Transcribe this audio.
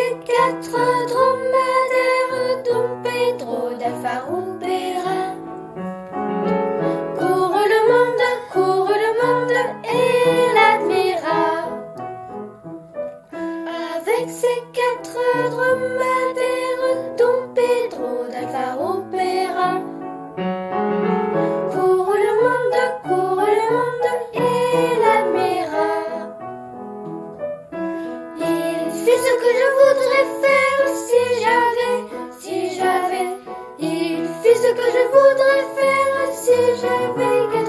ses quatre dromadaires, Don Pedro d'Alfaroupera. Court le monde et l'admira. Avec ses quatre dromadaires, Don Pedro d'Alfaroupera. Court le monde et l'admira. Il fait ce que je voudrais faire si j'avais. Il fait ce que je voudrais faire si j'avais.